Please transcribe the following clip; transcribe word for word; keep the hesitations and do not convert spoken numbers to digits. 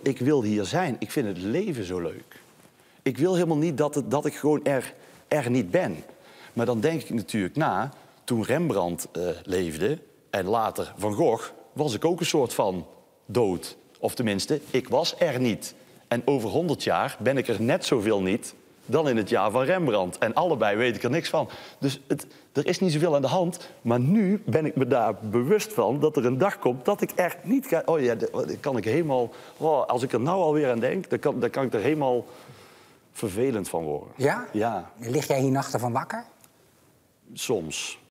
ik wil hier zijn. Ik vind het leven zo leuk. Ik wil helemaal niet dat, het, dat ik gewoon er, er niet ben. Maar dan denk ik natuurlijk na, toen Rembrandt uh, leefde en later Van Gogh, was ik ook een soort van dood. Of tenminste, ik was er niet. En over honderd jaar ben ik er net zoveel niet dan in het jaar van Rembrandt. En allebei weet ik er niks van. Dus het, er is niet zoveel aan de hand. Maar nu ben ik me daar bewust van dat er een dag komt dat ik er niet ga... Oh ja, dan kan ik helemaal... Oh, als ik er nou alweer aan denk, dan kan, dan kan ik er helemaal vervelend van worden. Ja? Ja. Lig jij hier nachten van wakker? Soms.